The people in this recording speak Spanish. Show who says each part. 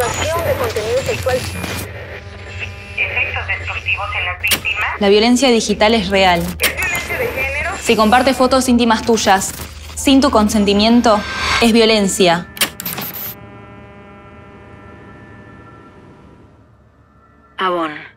Speaker 1: Difusión de contenido sexual.
Speaker 2: Efectos destructivos en las víctimas.
Speaker 3: La violencia digital es real.
Speaker 2: ¿Es violencia de género?
Speaker 3: Si comparte fotos íntimas tuyas sin tu consentimiento, es violencia.
Speaker 1: Avon.